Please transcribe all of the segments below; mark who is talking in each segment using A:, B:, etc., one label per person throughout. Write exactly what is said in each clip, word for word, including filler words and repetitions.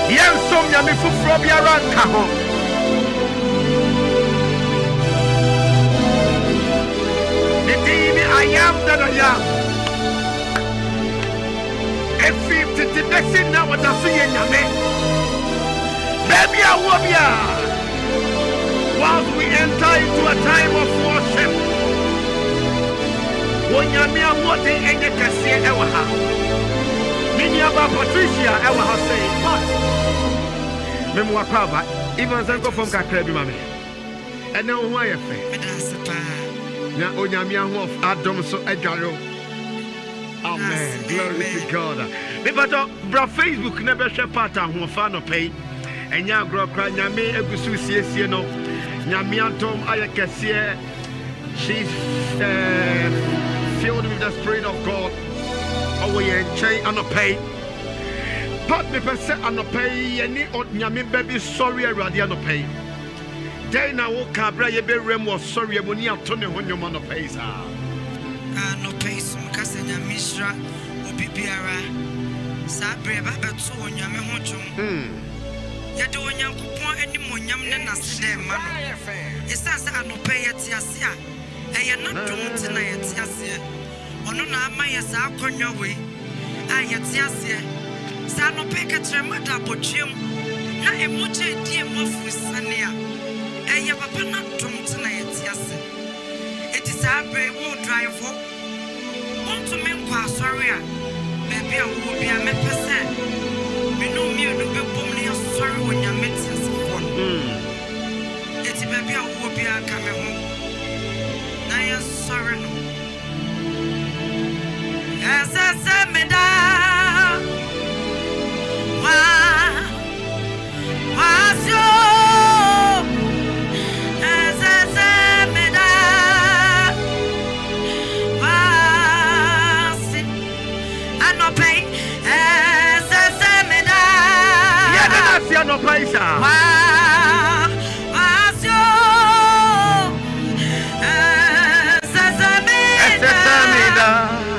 A: Yensom Yami Fufrobia Rankaho. I am that I am. If you did not see now what I see in your man, baby, I will be. Whilst we enter into a time of worship, when you are watching and you can see our house, many about Patricia, our house saying, but Memoir Kava, even Zanko from Kakrebi, mammy, and now why a fair. Now, Onyamia of Adam so Edgaro. Amen. Glory to God. But bro, Facebook never share part of who fan of pay. And ya grow cry, Yami, Egusu, Sieno, Yamiantom, Ayakasia. She's filled with the Spirit of God. Oh, we ain't chain and a pay. But me per se and a pay, any old Yami baby, sorry, I rather not pay. Then I will cabra ye be rem was sorry when you Tony when your man pays. Ah,
B: no pays, Cassania Mishra, Obibiara, Sabre, Babatsu, and Yamahochum. Hm. Yet doing young coupon any more yam than a sedem man. It says I no pay at Yasia. I am not doing tonight at Yasia. Or no, my as I con your way. I at Yasia. Sano Peka Tremata Bochim. Not a much dear Mofu Sania. I have a panel tonight, yes. It is our brave won't drive for. Want to make pass, sorry. Maybe I will be a me percent. We know me, no be booming, sorry when you met us. It's maybe I will be a coming home. Now you're sorry. As I said, me down. Why? Why's your no paisa. Wow, wasio. Sesamida. Sesamida.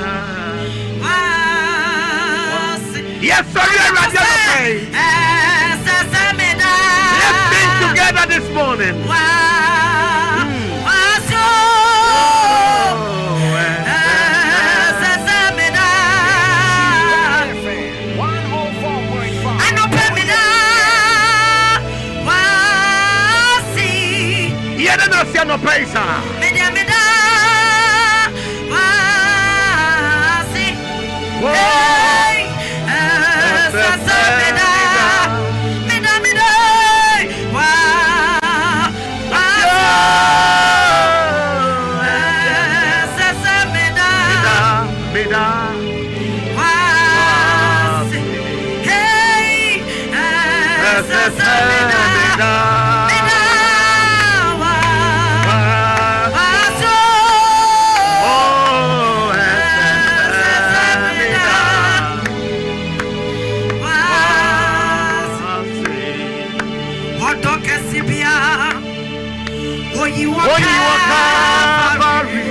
B: Yes, sorry, I'm not gonna pay. Sesamida. Let's sing together this morning. Wow, wasio. Sesamida. one oh four point five. I know Pamela. No see no paisa. Media meda. Wasi. Hey. Sasa meda. Meda meda. Wa. Sasa meda. Meda. Wasi. Hey. Sasa meda. You walk Calvary.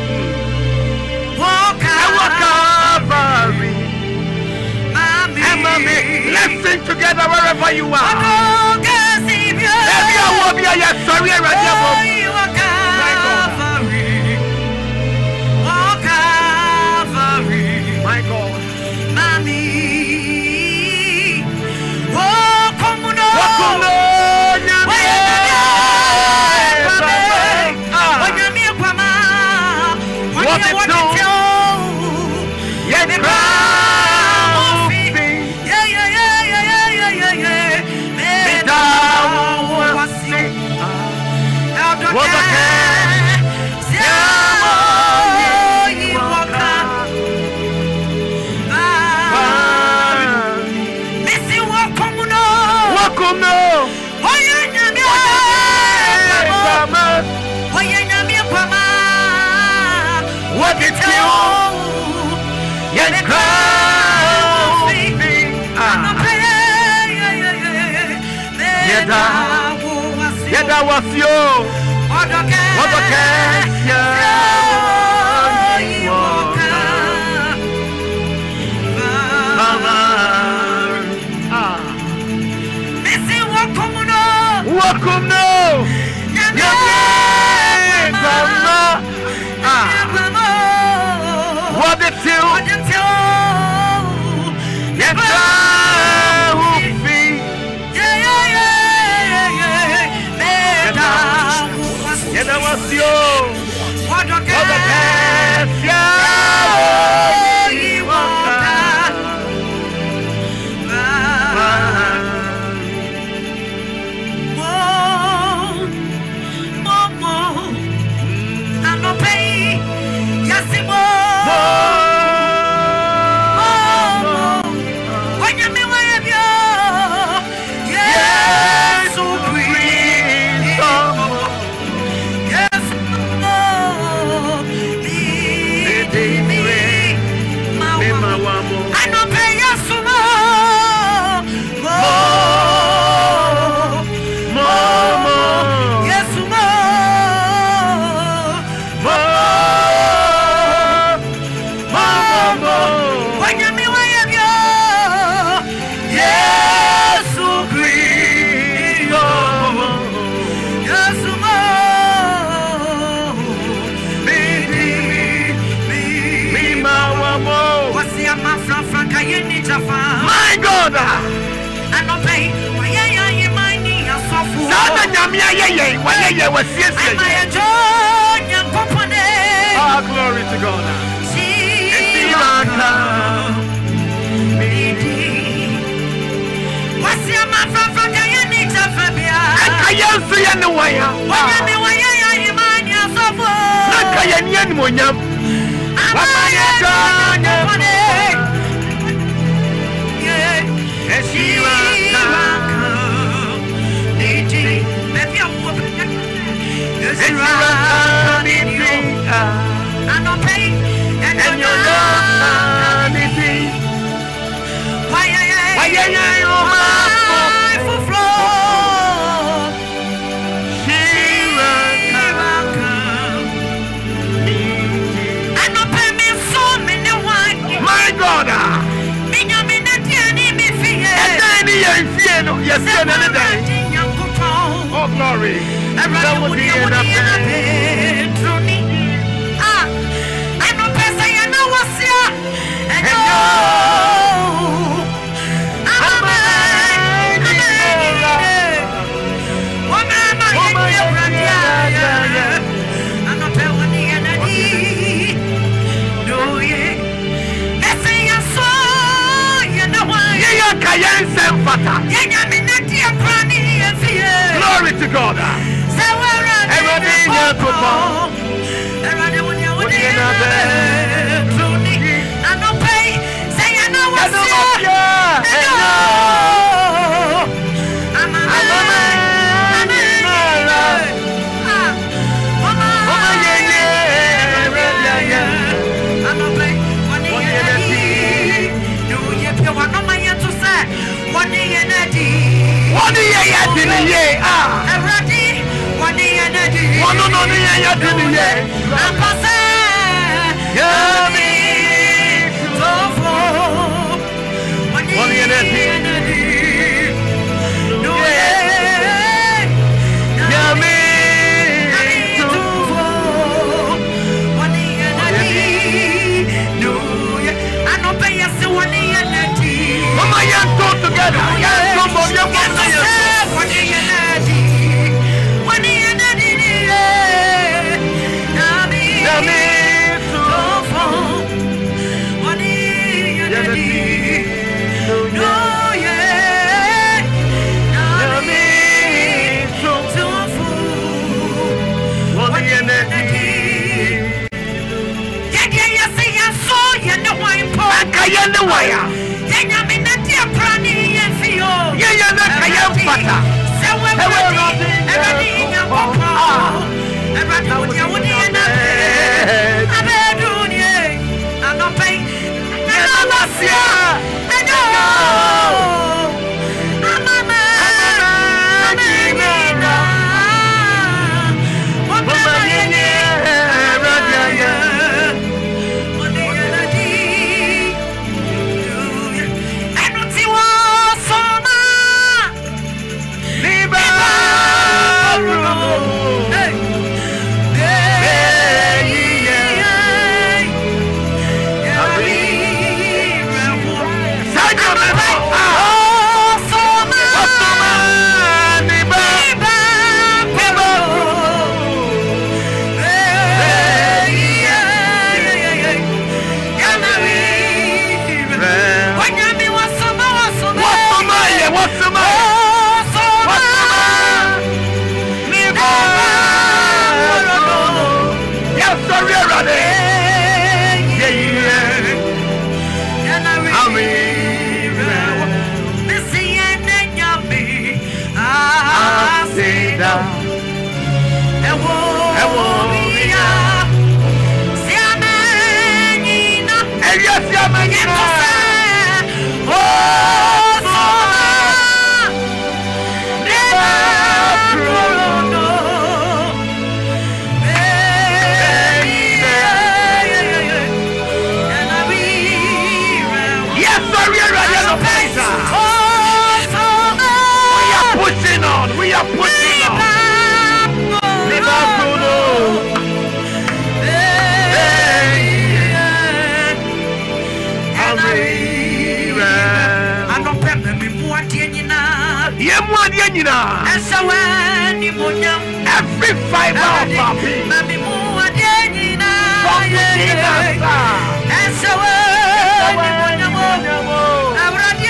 B: Walk Calvary. Mommy. And mommy, let's sing together wherever you are. Baby, I will be a sorry, I walk Calvary. Walk Calvary. My God. Mommy. Walk on. Walk on. What it do? Yeah, the crown. Yeah, yeah, yeah, yeah, yeah, yeah, yeah. Me down was sick. What the can? Yeah, you walk up. Missy walk on no. Walk on no. Oh yeah, yeah, yeah. Oh yeah, yeah, yeah. What it's you? Yes, crown. Yeda, yeda was you. What the case? Yeah.
A: My God.
B: And no pay. Why are you minding yourself?
A: Sada nyamia yeye, wa yeye wa siesie.
B: My joy and popone.
A: Ah, glory to God. Esiraka.
B: What's your man from Fagayani Jafabia?
A: Akayansu ya no waya.
B: Why me why are you minding yourself?
A: Akayanyan monyam. Amaya joy popone. My God. Yes, another day. Oh, glory. That would be enough.
B: Ah, I know, Pastor, you know what's here. And you
A: glory to God. One year yet in a year, ah,
B: ready, one year,
A: one on the year yet in a year.
B: I'm passing, yummy, so full, one year, no, yummy, so full, one year, no, I don't pay us one year.
A: Mama, you're so together. You're so together.
B: I am the wire.
A: Yemuadia nyina.
B: Esaweni munyam.
A: Every fiber of our being.
B: Mami muadia nyina.
A: Esaweni
B: munyam. Awurade.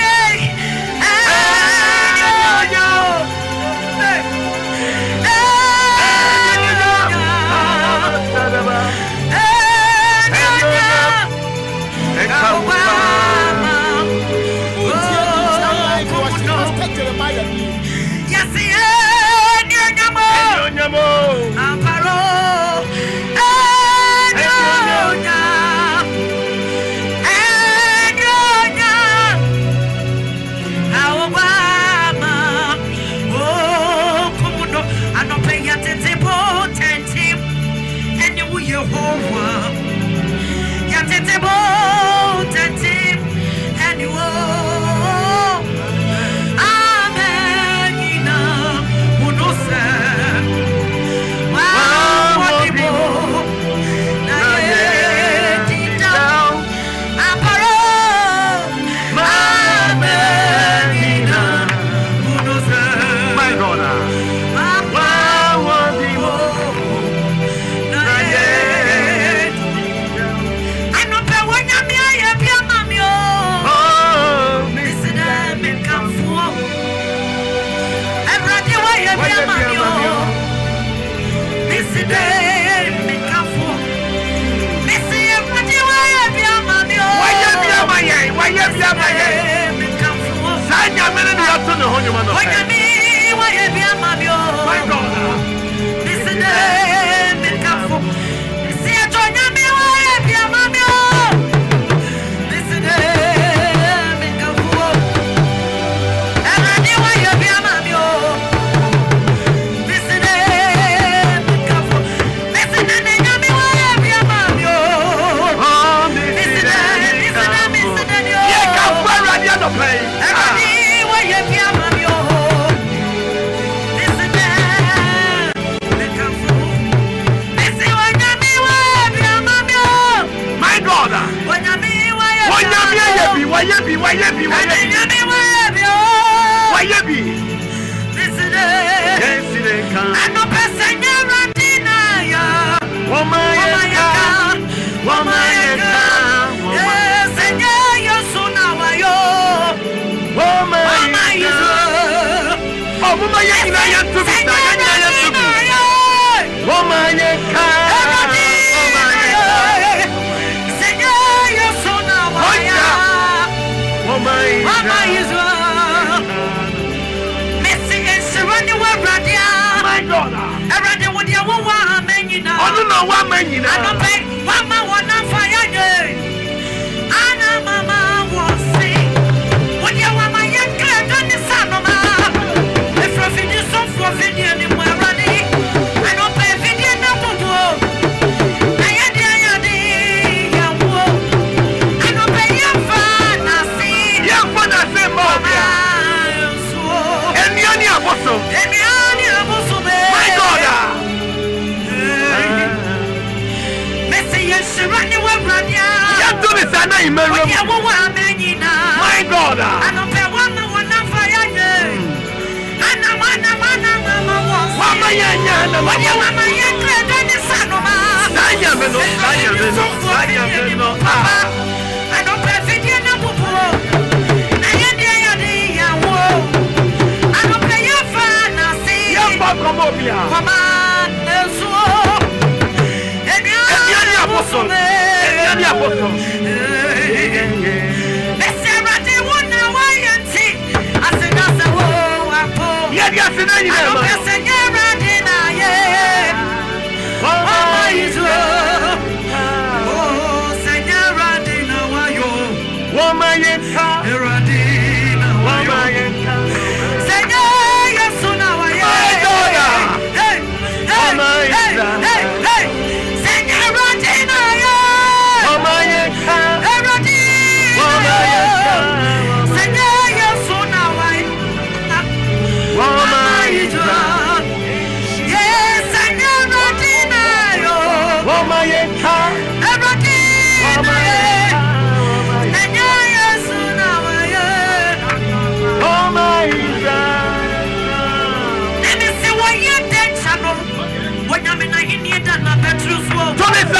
B: Oh, Senora Dina.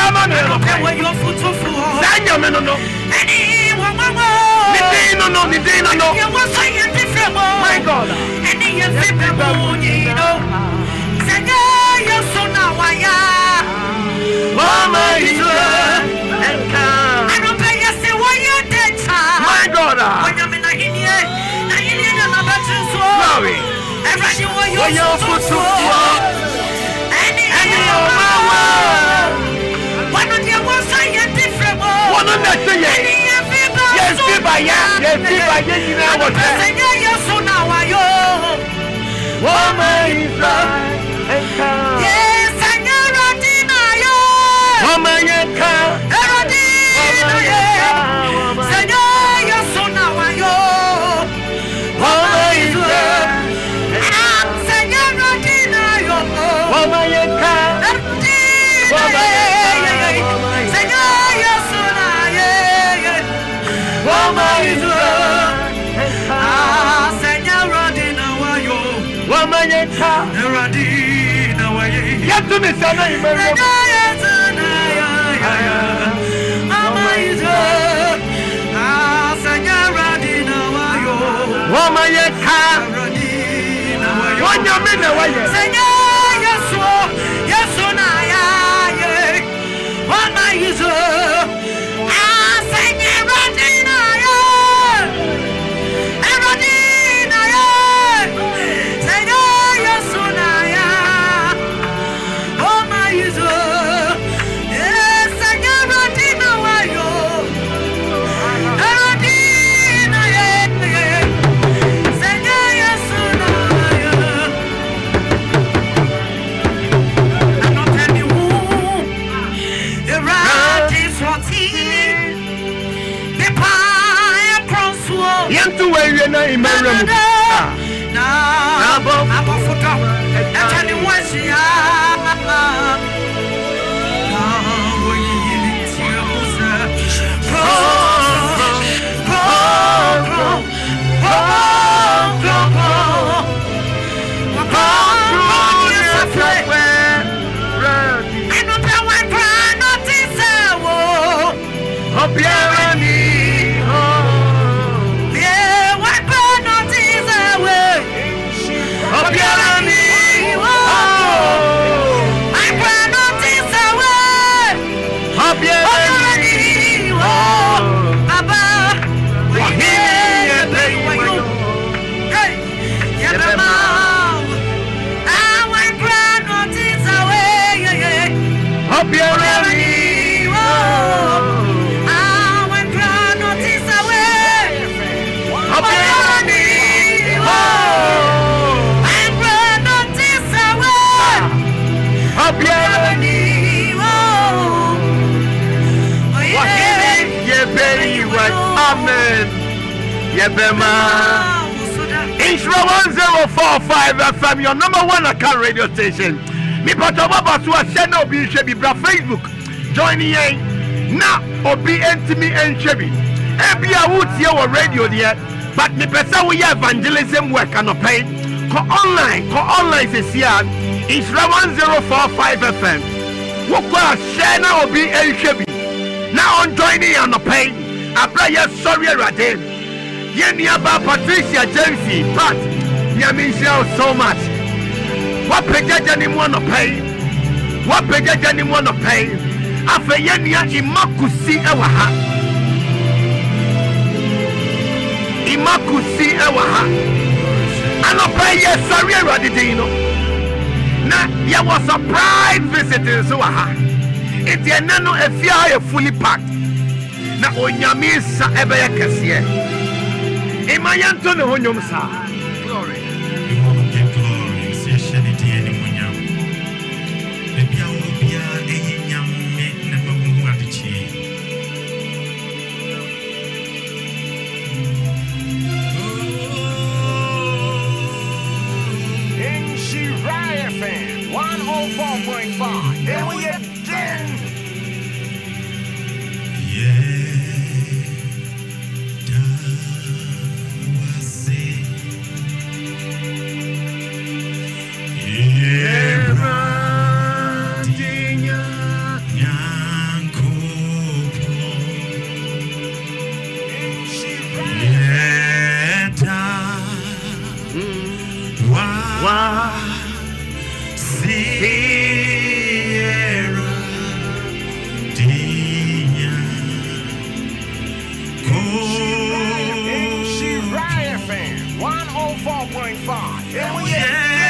A: Biama me no pay. Sanya me no no. Nidin no no, nidin no no. My God.
B: Sanya yosona waya.
A: Mama Israel and come.
B: I don't pay you say why you dead.
A: My God.
B: When I'm in a hinie, na hinie na mabatu so.
A: Glory.
B: Everybody want you.
A: When you're for to
B: Any
A: any mama.
B: One of you was I different.
A: One of that say yes. Yes, Biba, yes, yes, Biba, yes, you know what I'm saying.
B: Yes, so now I yo.
A: Woman Israel and come.
B: Yes, Senora Dina yo.
A: Woman and come.
B: Erodina yo. Senora, yes, so now I yo.
A: Woman Israel.
B: Senora Dina yo.
A: Woman and come.
B: Erodina yo. Senora, yes, so now yo. Woman Israel. Ah, Senora Dina yo.
A: Woman and come.
B: Erodina yo.
A: Yes, to me, son, I'm Woman, you can't. One your minute, why you say, yes, so, yes, so now, yeah, one my user. I say, Erodina, Erodina, say, yes, so now, yeah, one my user. Yes, Erodina, why you? Erodina, yeah. Yantu wewe na imara mu na abo abofuto etani washia na woyi tiamusa pro pro pro pro pro Amen. Yebema. Ishra one zero four five F M, your number one account radio station. Me patoba basu a channel be shebi bra Facebook. Join in. Na obi entimi enchebi. Ebi a wutie wo radio there, but me pesa we evangelism work and pay. Ko online, ko online se sia. Ishra one zero four five F M. Wo kwa channel obi enchebi. Now on joining and pay. Abra ya sorry rade. Ye niaba Patricia Jensi, but Yamisha so much. What pejaja ni mwana pay? What pejaja ni mwana pay? Afe ye niya imakusi ewa ha. Imakusi ewa ha. Ano pay ye sorry rade you know. Na ya was a surprise visit so ha. It's a nano efia fully packed. Na onyame sa ebe ya kese imayanto ne honyom sa glory we want to give glory se shedi eni munyam e bia wo bia enyam me na mawu adichi in Shiraya F M one oh four point five there we again. Yeah.
C: wa Sierra Dia Ko
A: Riot F M one oh four point five. Here we are.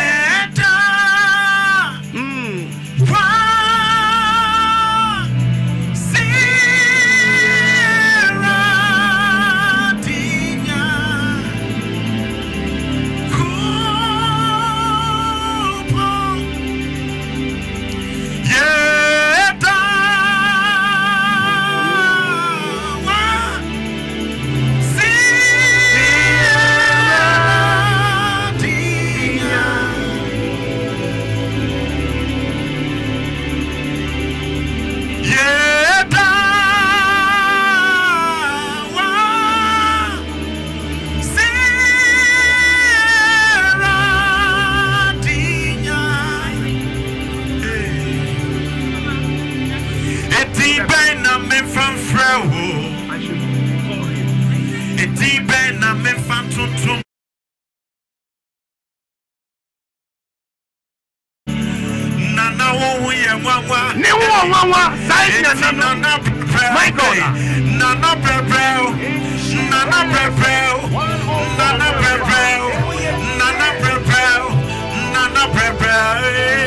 A: My God,
C: Nana Brabel, Nana Brabel, Nana Brabel, Nana Brabel, Nana Brabel,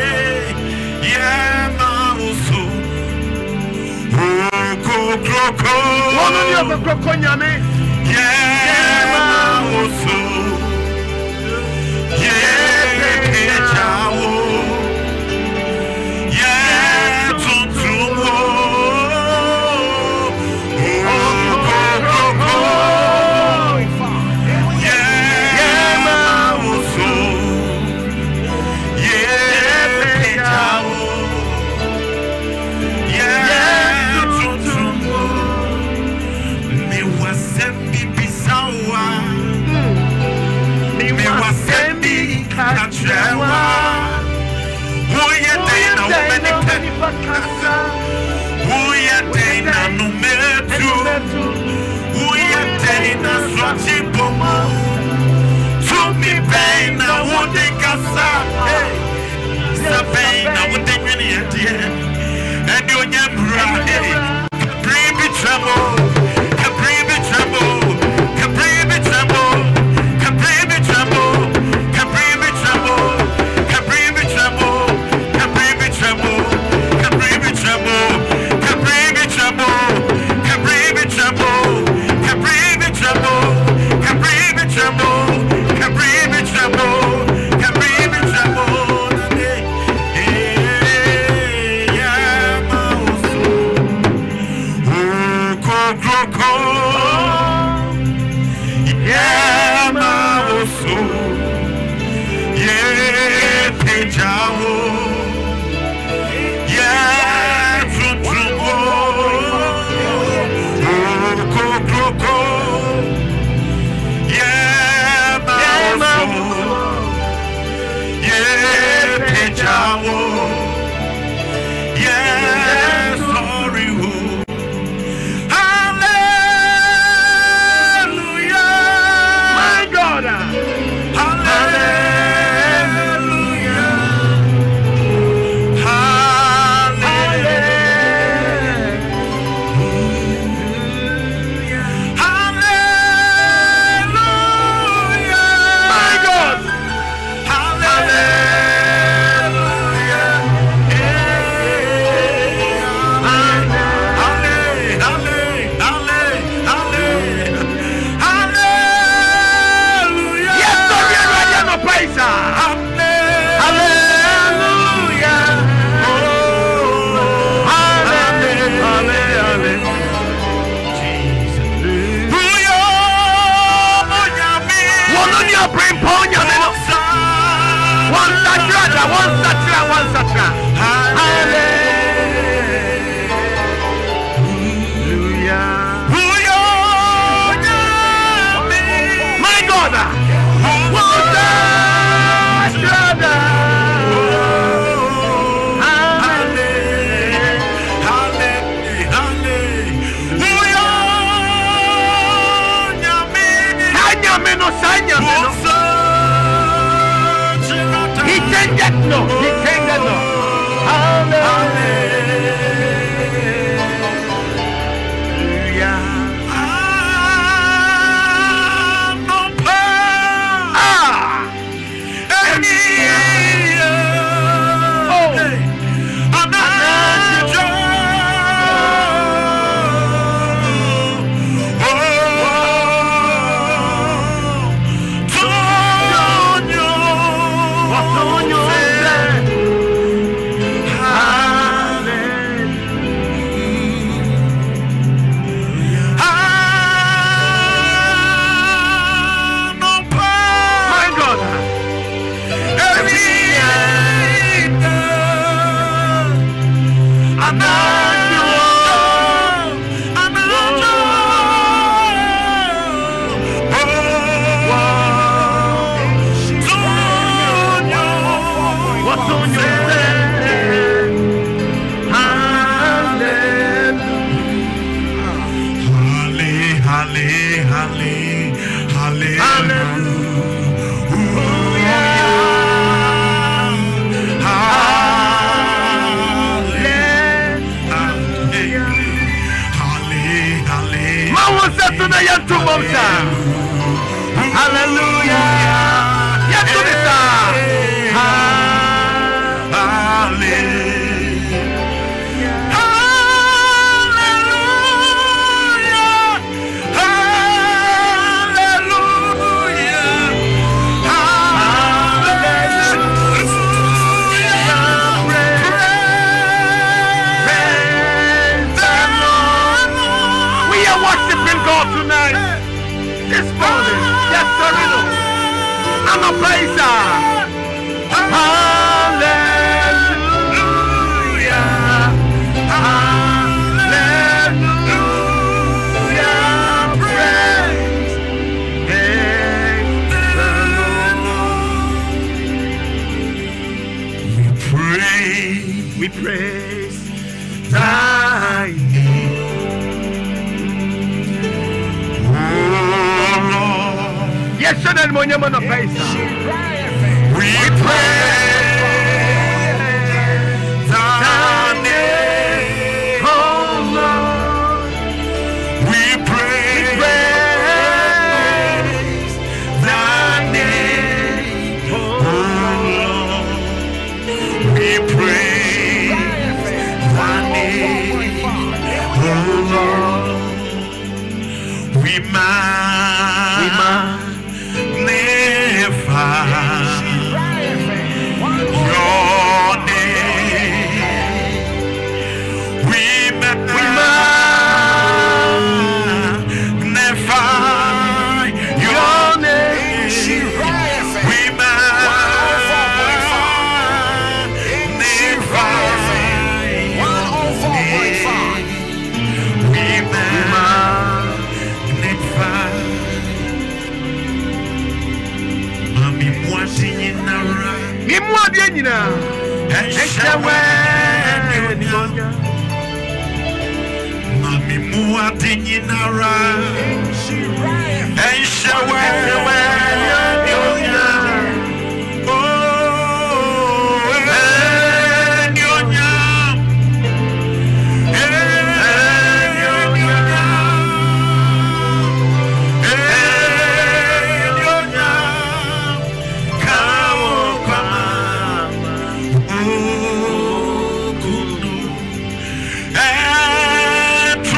C: yeah, Mauso, Coco, Coco,
A: one of your Coco,
C: yeah, Mauso, yeah, Chao, yeah, Tuntumo.
A: no. He came that no.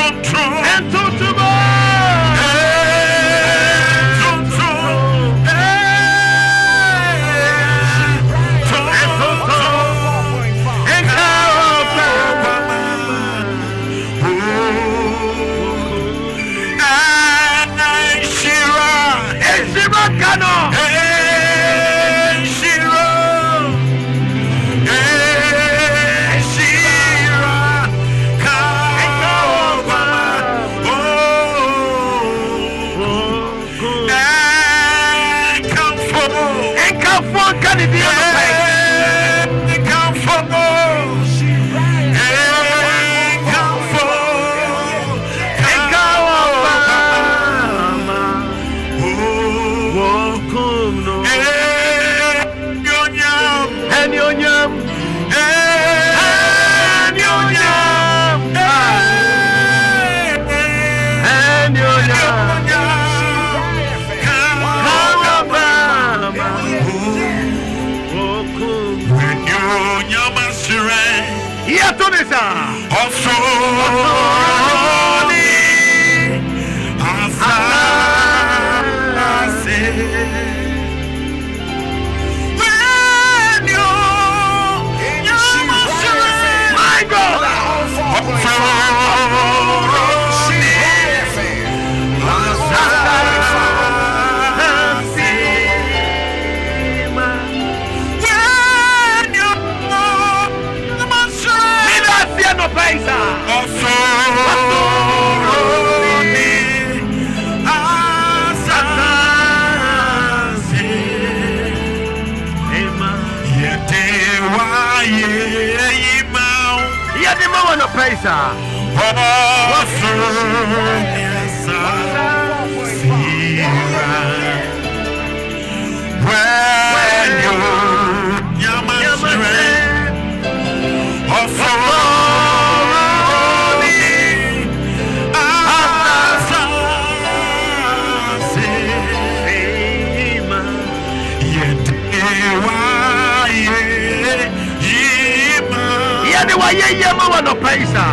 C: Hey! Nyamasire.
A: Yatonisa.
C: Also.
A: My God. No paisa. Yeah, yeah, mama no paisa.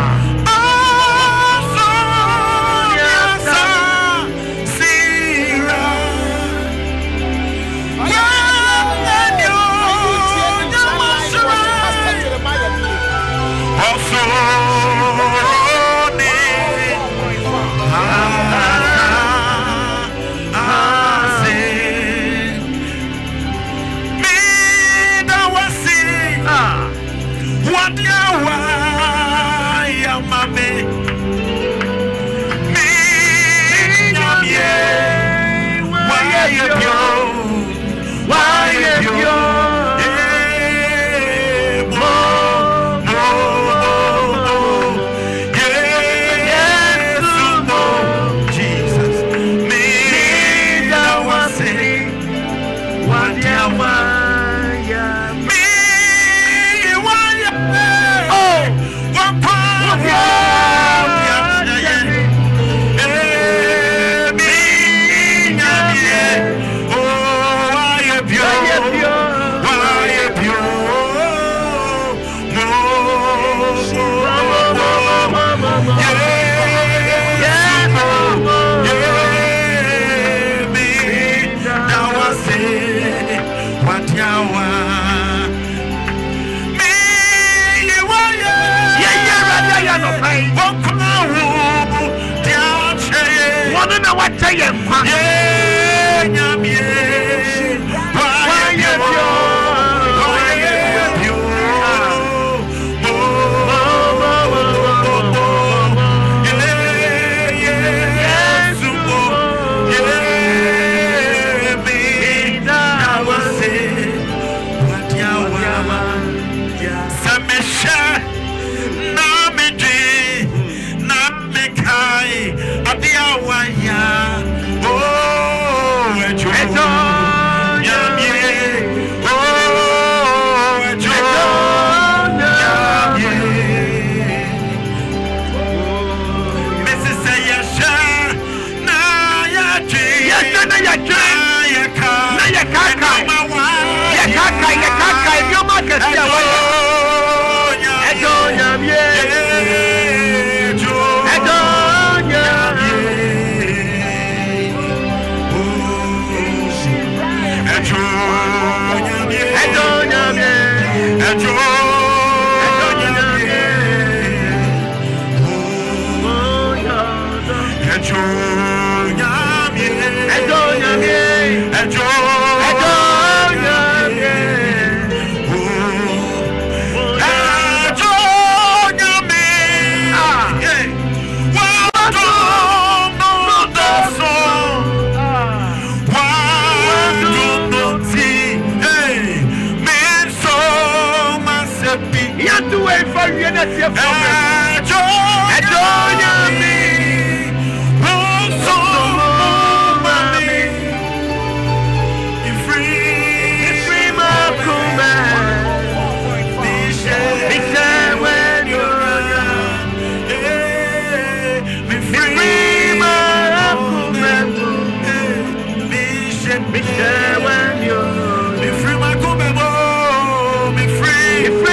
A: Be free.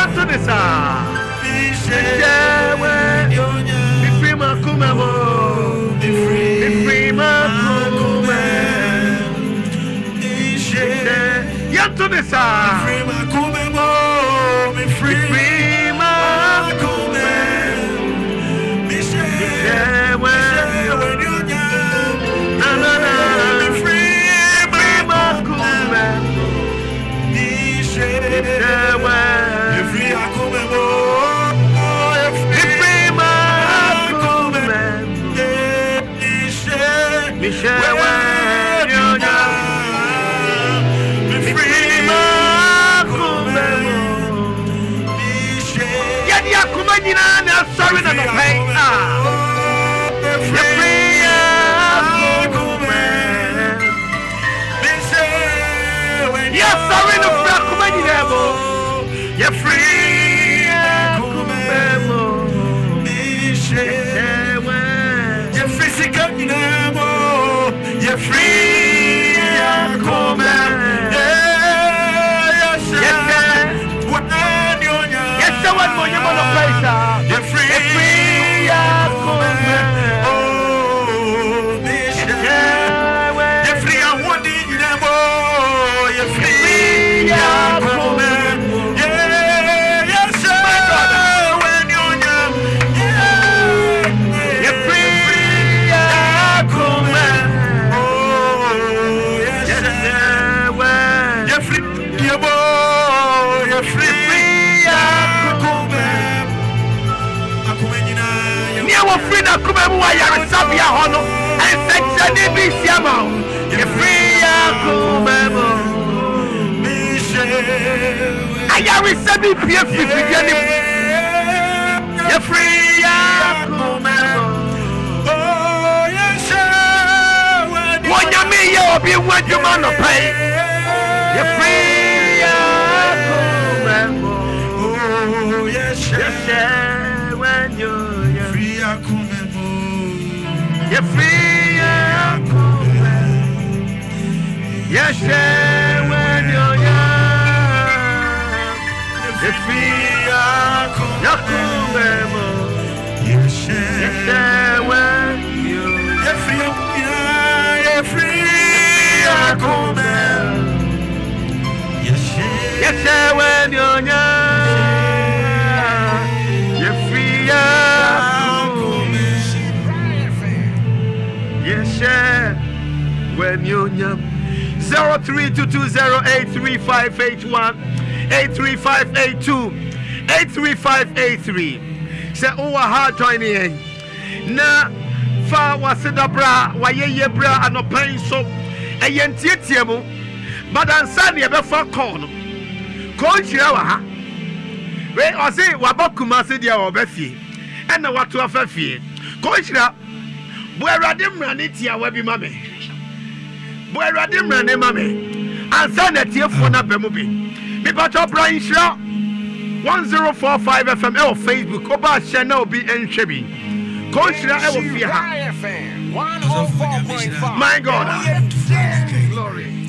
A: Yanto de sa. Mishewe. Be free makumemo. Be free. Be free makumemo. Mishewe. Yanto de sa. Be free makumemo. Be free. Be free makumemo. Mishewe. Na na na. Be free makumemo. Mishewe. Mishewe, nyonya, be free makumemo. Yadi akuma nyina na sorry na no pain ah. Be free makumemo. Yes, sorry no free akuma nyina bo. Ye free makumemo. Mishewe, ye physical nyina. You're free, yeah, come on. Yes, yes, yes, so what more you want to play, sir? You're free, you're free, yeah, come on. Oh, you're free, I want it, you know, you're free, yeah, come on. Yeah, yes, sir, when you're young, yeah, you're free, yeah, come on. Free na kumemu wa yarisabia hono ensejani bisiamo ye free ya kumemu ayarisabi pie fifiani ye free ya kumemu oh yes wonyame ye obi wadwuma no pai ye free ya kumemu oh yes yes when you you're free, yes, when you're young. You're free, you're yes, when you're free, you're free, yes, when you're young. You're free, yes, when you're young. Zero three two two zero eight three five eight one eight three five eight two eight three five eight three. Say oh hard joining na fa wasida bra waye bra anopan so eyentietie mu badansa ne be fa call no ko jira wa ha we osi wabakuma se dia obafie ena watu afafie ko jira bo erade mrane tia wa bi mame bo erade mrane mame ansa na tiefo na bemu bi me pato Brian Shira one zero four five F M on Facebook oba channel obi enhwe bi ko Shira e wo fie ha my God glory